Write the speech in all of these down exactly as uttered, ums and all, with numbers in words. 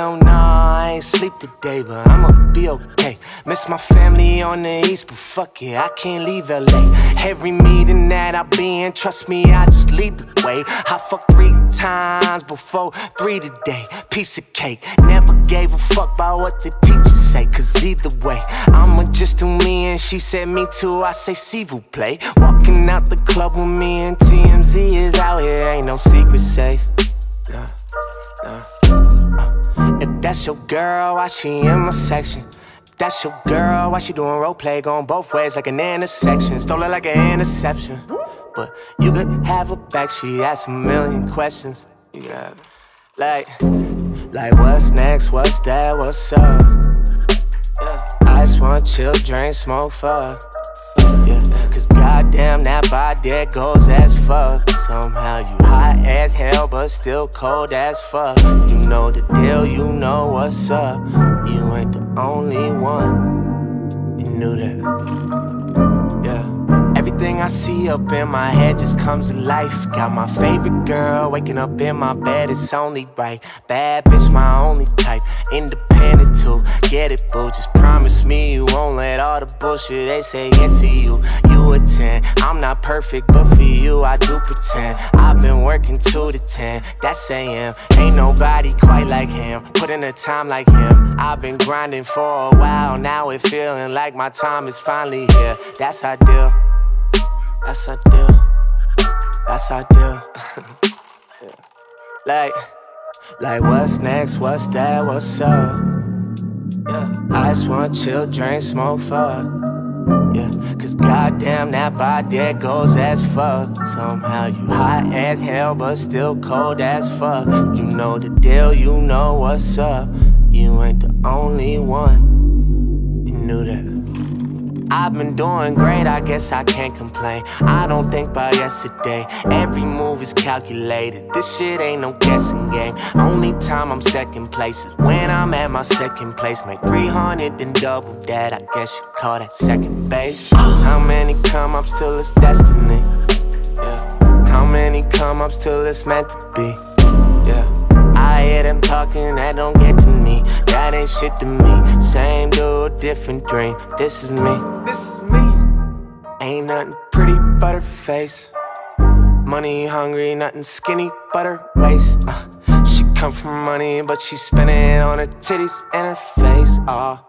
don't know, I ain't sleep today, but I'ma be okay. Miss my family on the east, but fuck it, I can't leave L A. Every meeting that I be in, trust me, I just lead the way. I fucked three times before three today, piece of cake. Never gave a fuck about what the teachers say, cause either way, I'ma just do me, and she said me too, I say s'il vous plaît. Walking out the club with me and T M Z is out here, ain't no secret safe. Nah, nah. Uh, if that's your girl, why she in my section? If that's your girl, why she doing role play, going both ways like an intersection? Stole it like an interception, but you could have her back, she asked a million questions. You got it. Like, like what's next, what's that, what's up? Yeah. I just wanna chill, drink, smoke, fuck. Yeah, cause goddamn that body there goes as fuck. Somehow you hot as hell but still cold as fuck. You know the deal, you know what's up. You ain't the only one. You knew that. Yeah. Everything I see up in my head just comes to life. Got my favorite girl waking up in my bed, it's only right. Bad bitch, my only type. Independent too, get it boo. Just promise me you won't let all the bullshit they say into you. You a ten, I'm not perfect, but for you I do pretend. I've been working two to ten, that's A M. Ain't nobody quite like him, put in the time like him. I've been grinding for a while, now it feeling like my time is finally here. That's how I deal. That's how I do, that's how I do. Yeah. Like, like what's next, what's that, what's up? Yeah. I just wanna chill, drink, smoke, fuck. Yeah, cause goddamn that body there goes as fuck. Somehow you hot as hell but still cold as fuck. You know the deal, you know what's up. You ain't the only one. You knew that. I've been doing great, I guess I can't complain. I don't think about yesterday, every move is calculated. This shit ain't no guessing game. Only time I'm second place is when I'm at my second place. Make three hundred and double that, I guess you call that second base. How many come ups till it's destiny? Yeah. How many come ups till it's meant to be? Yeah. I hear them talking, that don't get to me. That ain't shit to me. Same dude, different dream. This is me. This is me. Ain't nothing pretty but her face. Money hungry, nothing skinny but her waist. Uh, she come from money, but she spend it on her titties and her face. Uh.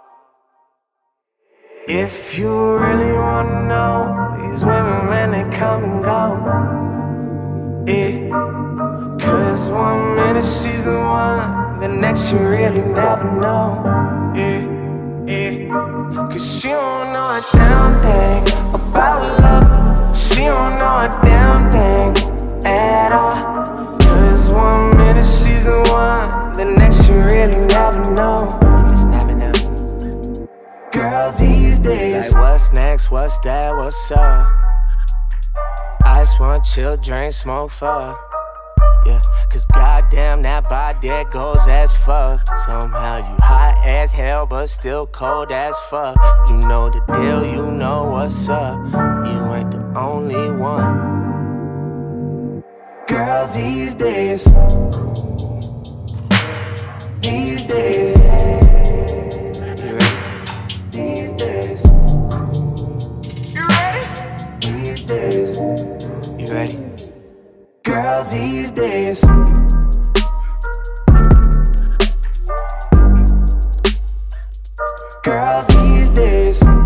If you really wanna know, these women, when they come and go, yeah. Cause one minute she's the one, the next you really never know. Yeah, yeah. Cause she don't know a damn thing about love. She don't know a damn thing at all. Cause one minute she's the one, the next you really never know. You just never know. Girls these days, like what's next, what's that, what's up? I just wanna chill, drink, smoke, fuck. Yeah, cause goddamn that body there goes as fuck. Somehow you hot as hell but still cold as fuck. You know the deal, you know what's up. You ain't the only one. Girls these days, these days, you ready? These days, you ready? These days, you ready? Girls these days, girls these days.